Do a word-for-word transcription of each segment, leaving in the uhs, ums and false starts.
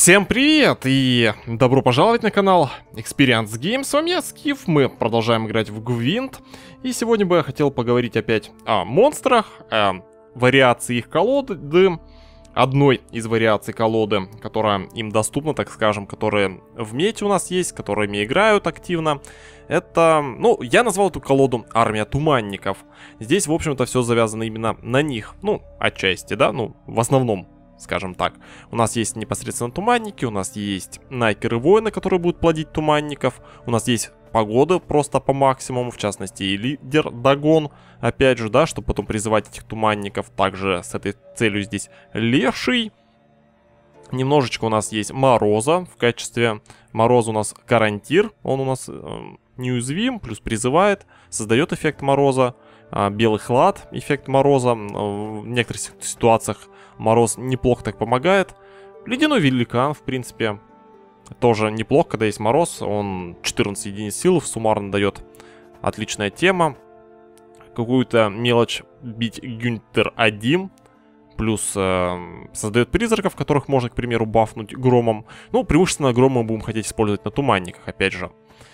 Всем привет и добро пожаловать на канал Experience Games. С вами я, Скиф, мы продолжаем играть в Гвинт. И сегодня бы я хотел поговорить опять о монстрах, о вариации их колоды. Одной из вариаций колоды, которая им доступна, так скажем, которые в мете у нас есть, которыми играют активно. Это, ну, я назвал эту колоду Армия Туманников. Здесь, в общем-то, все завязано именно на них. Ну, отчасти, да, ну, в основном. Скажем так, у нас есть непосредственно туманники, у нас есть найкеры-воины, которые будут плодить туманников, у нас есть погода просто по максимуму, в частности и лидер Дагон, опять же, да, чтобы потом призывать этих туманников. Также с этой целью здесь леший. Немножечко у нас есть Мороза, в качестве Мороза у нас Карантир, он у нас э, неуязвим, плюс призывает, создает эффект Мороза. э, Белый Хлад, эффект Мороза, э, в некоторых ситуациях Мороз неплохо так помогает. Ледяной Великан, в принципе, тоже неплохо, когда есть Мороз. Он четырнадцать единиц силы суммарно дает. Отличная тема. Какую-то мелочь бить Гюнтер один. Плюс э, создает призраков, которых можно, к примеру, бафнуть громом. Ну, преимущественно гром мы будем хотеть использовать на туманниках, опять же.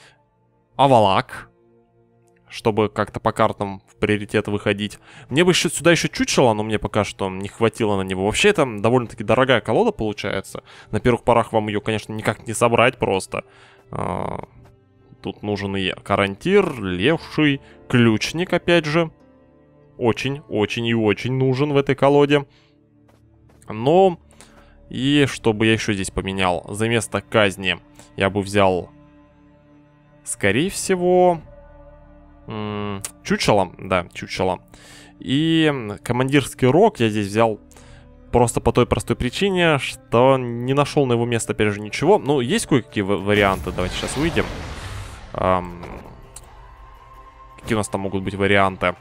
Авалак. Чтобы как-то по картам в приоритет выходить. Мне бы еще, сюда еще чучело, но мне пока что не хватило на него. Вообще, это довольно-таки дорогая колода получается. На первых порах вам ее, конечно, никак не собрать просто. А, тут нужен и Карантир, Левший, Ключник, опять же. Очень, очень и очень нужен в этой колоде. Но, и чтобы я еще здесь поменял. За место казни я бы взял, скорее всего... Чучело, да, чучело. И командирский рог я здесь взял просто по той простой причине, что не нашел на его место, опять же, ничего. Ну, есть кое-какие варианты, давайте сейчас выйдем. Эм... Какие у нас там могут быть варианты?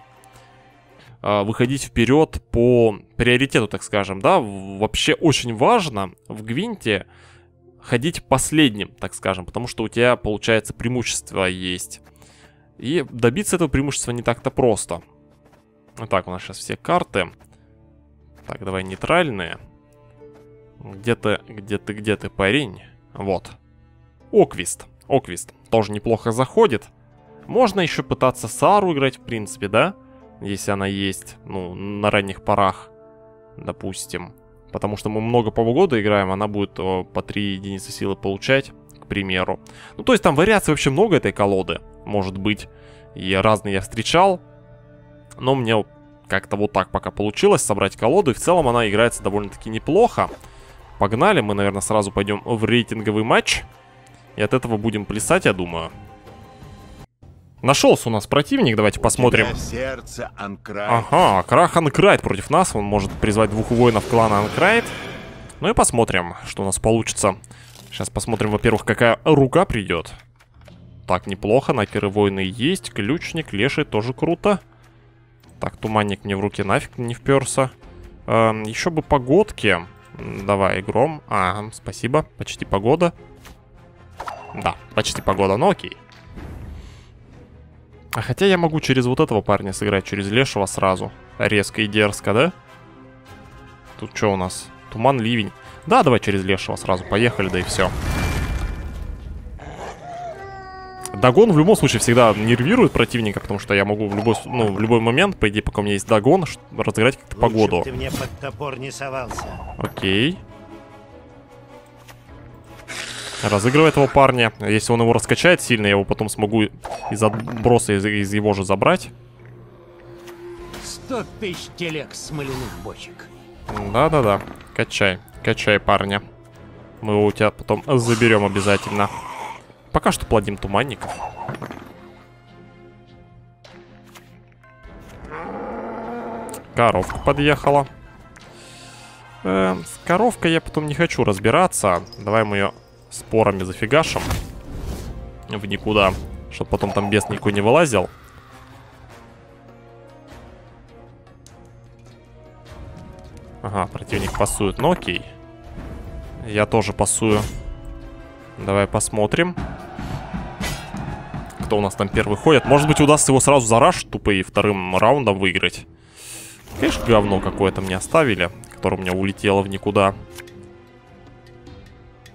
Э, выходить вперед по приоритету, так скажем, да. Вообще очень важно в Гвинте ходить последним, так скажем, потому что у тебя, получается, преимущество есть. И добиться этого преимущества не так-то просто. Вот так, у нас сейчас все карты. Так, давай нейтральные. Где ты, где ты, где ты, парень? Вот. Оквист. Оквист. Тоже неплохо заходит. Можно еще пытаться Сару играть, в принципе, да? Если она есть, ну, на ранних порах, допустим. Потому что мы много полугода играем, она будет о, по три единицы силы получать, к примеру. Ну, то есть там вариаций вообще много этой колоды. Может быть, и разные я встречал, но мне как-то вот так пока получилось собрать колоду, и в целом она играется довольно-таки неплохо. Погнали, мы, наверное, сразу пойдем в рейтинговый матч, и от этого будем плясать, я думаю. Нашелся у нас противник, давайте посмотрим. Сердце Анкрайт. Ага, Крах Анкрайт против нас, он может призвать двух воинов клана Анкрайт. Ну и посмотрим, что у нас получится. Сейчас посмотрим, во-первых, какая рука придет. Так, неплохо, найкеры-воины есть, ключник, леший, тоже круто. Так, туманник мне в руки нафиг не вперся. Эм, еще бы погодки. Давай, гром. Ага, спасибо, почти погода. Да, почти погода, ну окей. А хотя я могу через вот этого парня сыграть, через лешего сразу. Резко и дерзко, да? Тут что у нас? Туман, ливень. Да, давай через лешего сразу, поехали, да и все. Дагон в любом случае всегда нервирует противника, потому что я могу в любой, ну, в любой момент, по идее, пока у меня есть Дагон, разыграть как-то погоду. Ты мне под топор не совался. Окей. Разыгрываю этого парня. Если он его раскачает сильно, я его потом смогу из отброса из, из его же забрать. Сто тысяч телег смоляных бочек. Да-да-да. Качай. Качай парня. Мы его у тебя потом заберем обязательно. Пока что плодим туманников. Коровка подъехала. Э, с коровкой я потом не хочу разбираться. Давай мы ее спорами зафигашим. В никуда. Чтобы потом там бес никакой не вылазил. Ага, противник пасует. Ну окей. Я тоже пасую. Давай посмотрим. Кто у нас там первый ходит. Может быть, удастся его сразу зараш тупо и вторым раундом выиграть. Конечно, говно какое-то мне оставили, которое у меня улетело в никуда.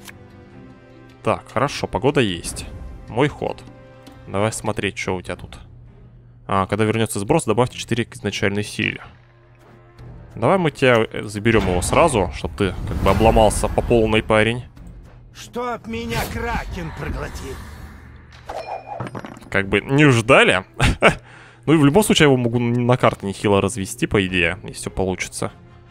Так, хорошо, погода есть. Мой ход. Давай смотреть, что у тебя тут. А, когда вернется сброс, добавьте четыре к изначальной силе. Давай мы тебя заберем его сразу, чтобы ты как бы обломался по полной, парень. Чтоб меня кракен проглотил. Как бы не ждали. Ну и в любом случае я его могу на карте нехило развести, по идее, если все получится.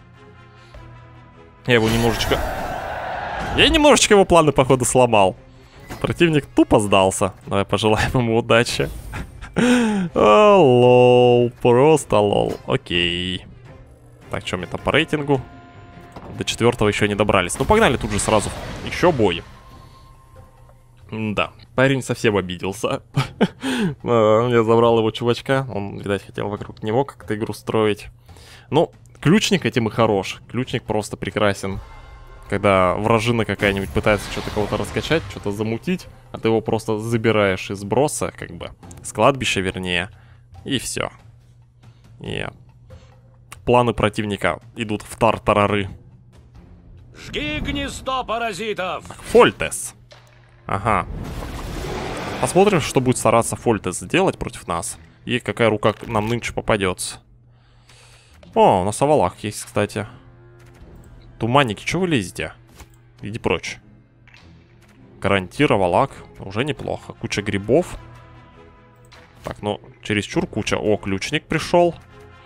Я его немножечко... Я немножечко его планы, походу, сломал. Противник тупо сдался. Давай пожелаем ему удачи. О, лол. Просто лол. Окей. Так, что мне-то по рейтингу? До четвертого еще не добрались. Ну, погнали тут же сразу. Еще бой. Да, парень совсем обиделся. Я забрал его чувачка. Он, видать, хотел вокруг него как-то игру строить. Ну, ключник этим и хорош. Ключник просто прекрасен. Когда вражина какая-нибудь пытается что-то кого-то раскачать, что-то замутить, а ты его просто забираешь из броса, как бы, с кладбища, вернее, и все. И планы противника идут в тартарары. Жги гнездо паразитов! Фольтес. Ага. Посмотрим, что будет стараться Фольтес сделать против нас. И какая рука нам нынче попадется. О, у нас Авалах есть, кстати. Туманники, чего вы лезете? Иди прочь. Гарантир, Авалак. Уже неплохо. Куча грибов. Так, ну, чересчур куча. О, ключник пришел.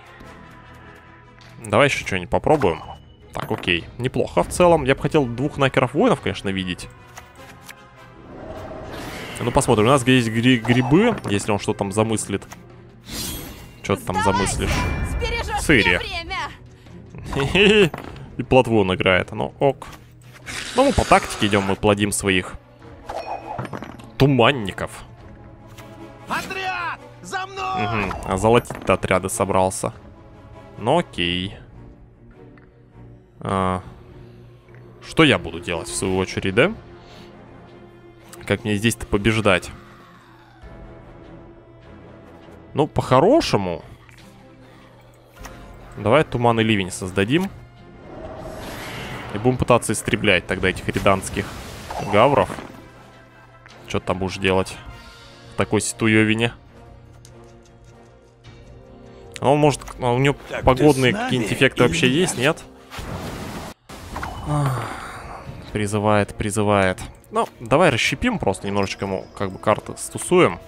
Давай еще что-нибудь попробуем. Так, окей. Неплохо в целом. Я бы хотел двух накеров-воинов, конечно, видеть. Ну, посмотрим. У нас есть гри грибы, если он что там замыслит. Что ты там замыслишь? Сыри. И плотву он играет. Ну, ок. Ну, мы по тактике идем, мы плодим своих туманников. Отряд! За мной! Угу. А золотить-то отряды собрался. Ну, окей. А, что я буду делать в свою очередь, да? Как мне здесь-то побеждать? Ну, по-хорошему... Давай туман и ливень создадим. И будем пытаться истреблять тогда этих риданских гавров. Что ты там будешь делать в такой ситуевине? А он может... А у него так погодные какие-нибудь эффекты вообще нет? Есть, нет? Призывает, призывает. Ну, давай расщепим просто немножечко ему, как бы, карты стусуем.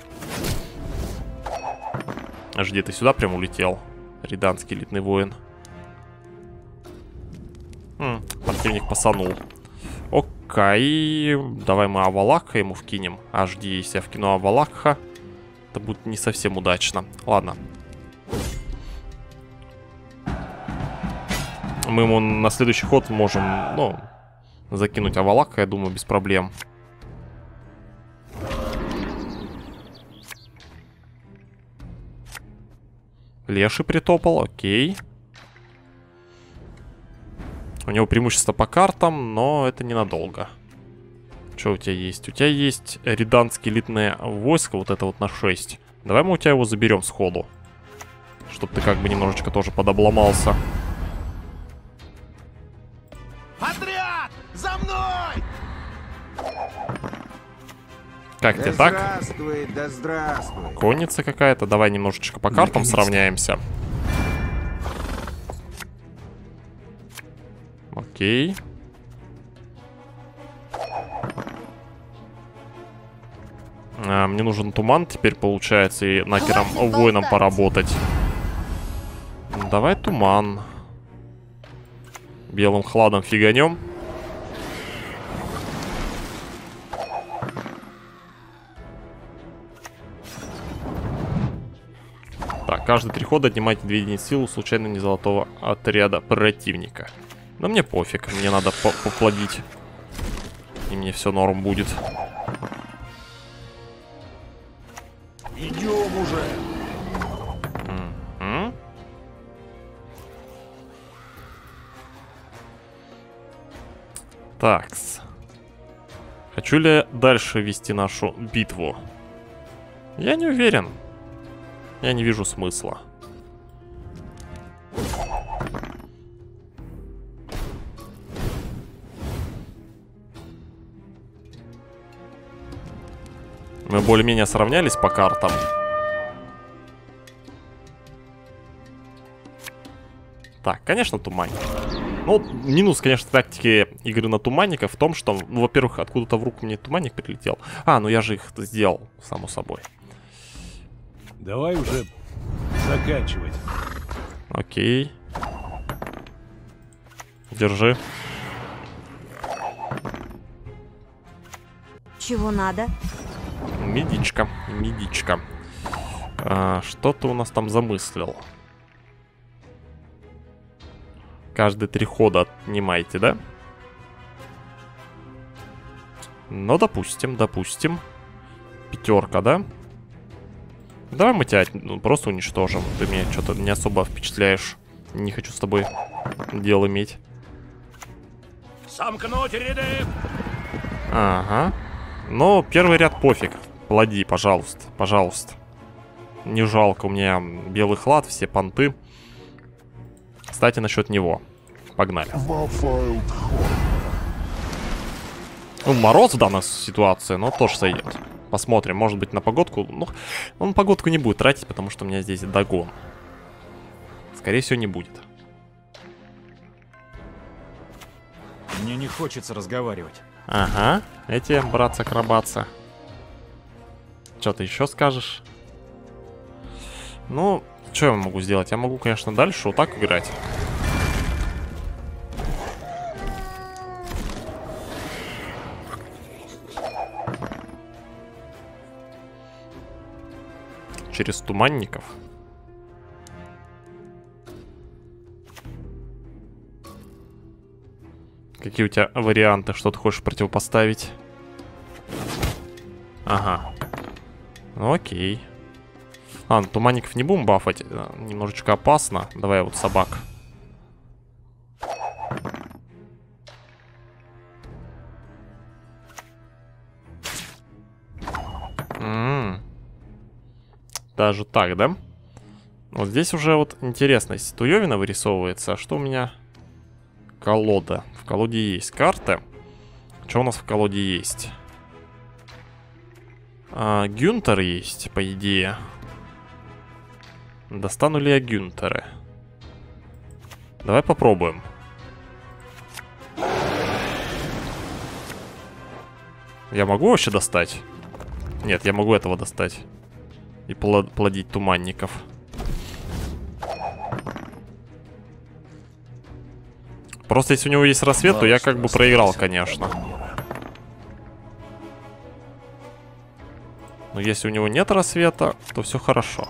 Аж где ты сюда прям улетел? Риданский элитный воин. М, противник посанул. Окей. Давай мы Авалакха ему вкинем. Аж ди, если я вкину Авалакха, это будет не совсем удачно. Ладно. Мы ему на следующий ход можем, ну... закинуть Авалакха, я думаю, без проблем. Леший притопал, окей. У него преимущество по картам, но это ненадолго. Что у тебя есть? У тебя есть риданские элитные войска, вот это вот на шесть. Давай мы у тебя его заберем сходу. Чтоб ты как бы немножечко тоже подобломался. Отряд! За мной! Как Да тебе так? здравствуй, да здравствуй. Конница какая-то. Давай немножечко по картам сравняемся. Окей. А, мне нужен туман теперь, получается, и накером воином поработать. Давай туман. Белым хладом фиганем. Так, каждые три хода отнимайте две единицы силы случайно не золотого отряда противника. Но мне пофиг, мне надо по поплодить. И мне все норм будет. Идем уже! Mm-hmm. Такс. Хочу ли дальше вести нашу битву? Я не уверен. Я не вижу смысла. Мы более-менее сравнялись по картам. Так, конечно, туманник. Ну, минус, конечно, тактики игры на туманниках в том, что, ну, во-первых, откуда-то в руку мне туманник прилетел. А, ну я же их сделал, само собой. Давай уже заканчивать. Окей. Держи. Чего надо? Медичка, медичка. А, что ты у нас там замыслил? Каждые три хода отнимаете, да? Ну, допустим, допустим. Пятерка, да? Давай мы тебя ну, просто уничтожим. Ты меня что-то не особо впечатляешь. Не хочу с тобой дело иметь. Сомкнуть ряды! Ага. Но первый ряд пофиг. Плоди, пожалуйста, пожалуйста. Не жалко, у меня белый хлад, все понты. Кстати, насчет него. Погнали. Ну, мороз в данной ситуации, но тоже сойдет. Посмотрим, может быть, на погодку. Ну, он погодку не будет тратить, потому что у меня здесь догон. Скорее всего, не будет. Мне не хочется разговаривать. Ага, эти братцы-акробатцы. Что ты еще скажешь? Ну, что я могу сделать? Я могу, конечно, дальше вот так играть. Через туманников. Какие у тебя варианты? Что ты хочешь противопоставить? Ага. Ну окей. А, ну, туманников не будем бафать. Немножечко опасно. Давай вот собак. М-м-м. Даже так, да? Вот здесь уже вот интересная ситуевина вырисовывается. А что у меня? Колода. В колоде есть карты. Что у нас в колоде есть? А, Гюнтер есть, по идее. Достану ли я Гюнтеры? Давай попробуем. Я могу вообще достать? Нет, я могу этого достать. И плодить туманников. Просто если у него есть рассвет, то я как бы проиграл, конечно. Но если у него нет рассвета, то все хорошо.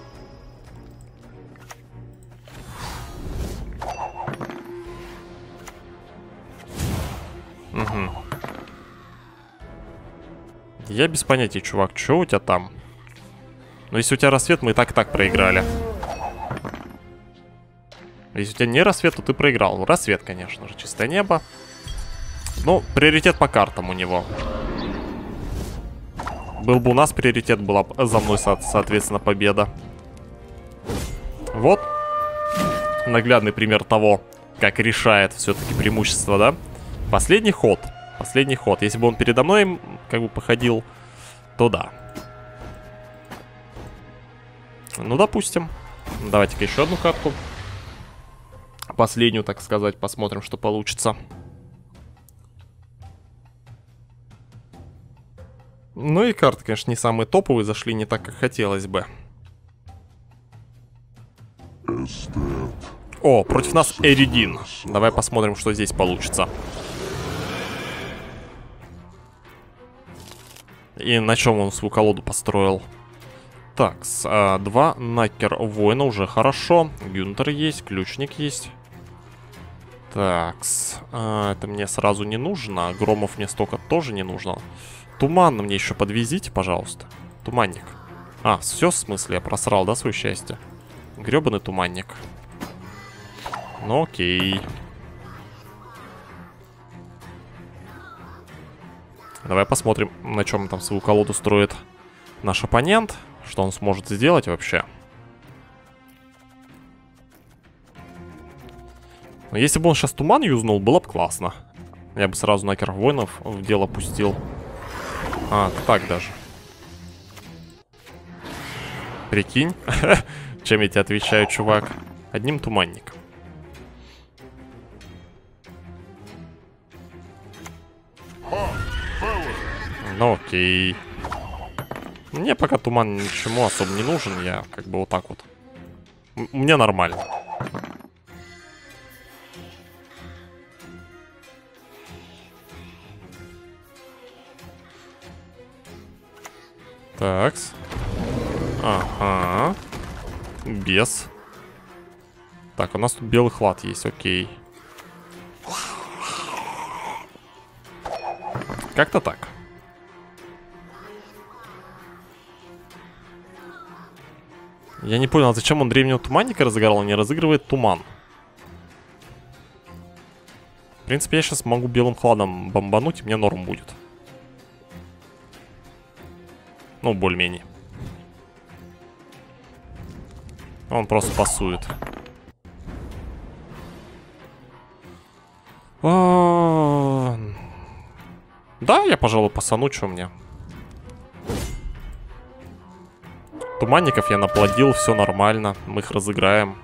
Угу. Я без понятия, чувак, что у тебя там? Но если у тебя рассвет, мы и так и так проиграли. Если у тебя не рассвет, то ты проиграл. Рассвет, конечно же, чистое небо. Ну, приоритет по картам у него. Был бы у нас приоритет, была бы за мной, со соответственно, победа. Вот. Наглядный пример того, как решает все-таки преимущество, да? Последний ход. Последний ход. Если бы он передо мной, как бы, походил, то да. Ну, допустим. Давайте-ка еще одну картку. Последнюю, так сказать, посмотрим, что получится. Ну и карты, конечно, не самые топовые, зашли не так, как хотелось бы. О, против нас Эридин. Давай посмотрим, что здесь получится. И на чем он свою колоду построил. Так, а, два Накер воина уже хорошо. Гюнтер есть, ключник есть. Так, а, это мне сразу не нужно. Громов мне столько тоже не нужно. Туман мне еще подвезите, пожалуйста. Туманник. А, все, в смысле, я просрал, да, свое счастье? Гребаный туманник. Ну окей. Давай посмотрим, на чем там свою колоду строит наш оппонент. Что он сможет сделать вообще. Но если бы он сейчас туман юзнул, было бы классно. Я бы сразу Накер воинов в дело пустил. А, так даже. Прикинь, чем я тебе отвечаю, чувак? Одним туманником. Ну окей. Мне пока туман ничему особо не нужен, я как бы вот так вот. М- мне нормально. Такс. Ага. Без. Так, у нас тут белый хлад есть, окей. Как-то так. Я не понял, зачем он древнего туманника разыграл, он не разыгрывает туман. В принципе, я сейчас могу белым хладом бомбануть, и мне норм будет. Ну, более-менее. Он просто пасует. А-а-а. Да, я, пожалуй, пасану, что мне. Туманников я наплодил, все нормально. Мы их разыграем.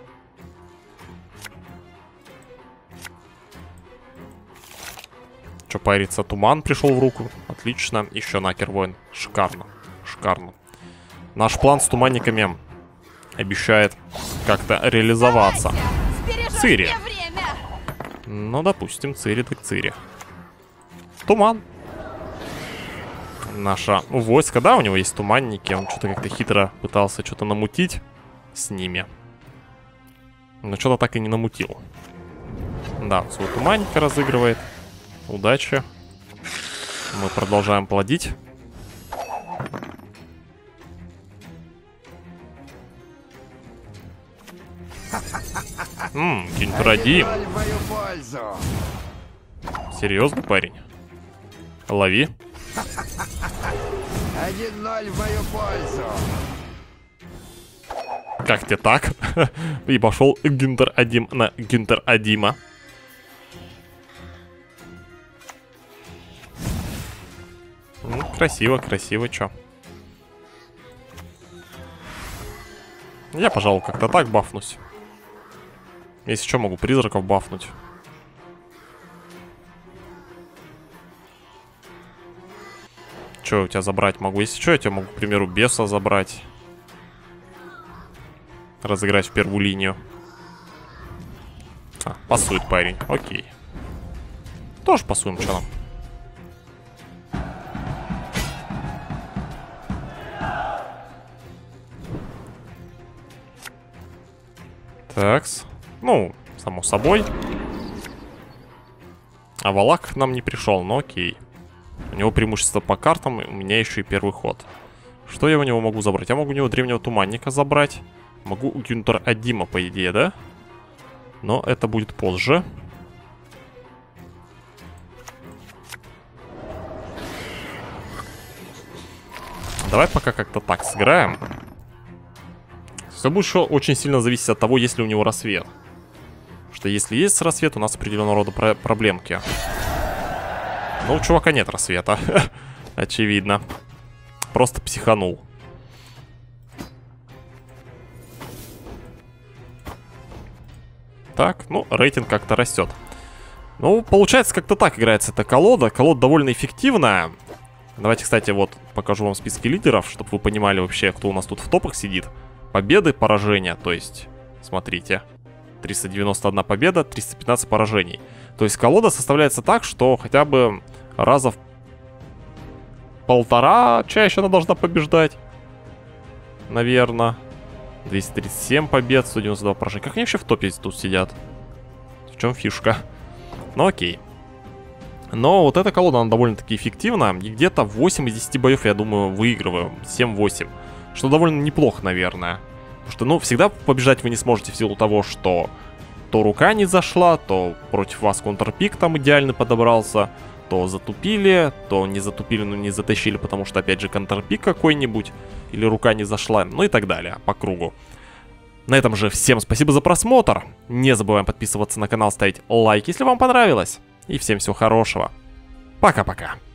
Че париться? Туман пришел в руку. Отлично. Еще накер воин. Шикарно. Шикарно. Наш план с туманниками обещает как-то реализоваться. Цири. Ну, допустим, Цири так Цири. Туман. Наше войско, да, у него есть туманники. Он что-то как-то хитро пытался что-то намутить с ними. Но что-то так и не намутил. Да, свой туманника разыгрывает. Удачи. Мы продолжаем плодить. Ммм, Гюнтер-Адим. Серьезно, парень? Лови. один ноль в мою пользу. Как тебе так? И пошел Гюнтер-Адим на Гюнтер-Адима. Ну, красиво, красиво, чё. Я, пожалуй, как-то так бафнусь. Если что, могу призраков бафнуть. Что у тебя забрать могу? Если что, я тебя могу, к примеру, беса забрать. Разыграть в первую линию. А, пасует парень, окей. Тоже пасуем, что нам. Такс. Ну, само собой. А Валак к нам не пришел, но окей. У него преимущество по картам, у меня еще и первый ход. Что я у него могу забрать? Я могу у него древнего туманника забрать. Могу у Гюнтер-Адима, по идее, да? Но это будет позже. Давай пока как-то так сыграем. Все будет еще очень сильно зависеть от того, есть ли у него рассвет. Потому что если есть рассвет, у нас определенного рода про проблемки. Но у чувака нет рассвета. Очевидно. Просто психанул. Так, ну, рейтинг как-то растет. Ну, получается, как-то так играется эта колода. Колода довольно эффективная. Давайте, кстати, вот покажу вам списки лидеров, чтобы вы понимали вообще, кто у нас тут в топах сидит. Победы, поражения, то есть, смотрите. триста девяносто одна победа, триста пятнадцать поражений. То есть колода составляется так, что хотя бы раза в полтора чаще она должна побеждать. Наверное. двести тридцать семь побед, сто девяносто два поражения. Как они вообще в топе тут сидят? В чем фишка? Ну окей. Но вот эта колода, она довольно-таки эффективна. И где-то восемь из десяти боев, я думаю, выигрываю. семь-восемь. Что довольно неплохо, наверное. Потому что, ну, всегда побеждать вы не сможете в силу того, что то рука не зашла, то против вас контрпик там идеально подобрался, то затупили, то не затупили, но не затащили, потому что, опять же, контрпик какой-нибудь, или рука не зашла, ну и так далее, по кругу. На этом же всем спасибо за просмотр. Не забываем подписываться на канал, ставить лайк, если вам понравилось. И всем всего хорошего. Пока-пока.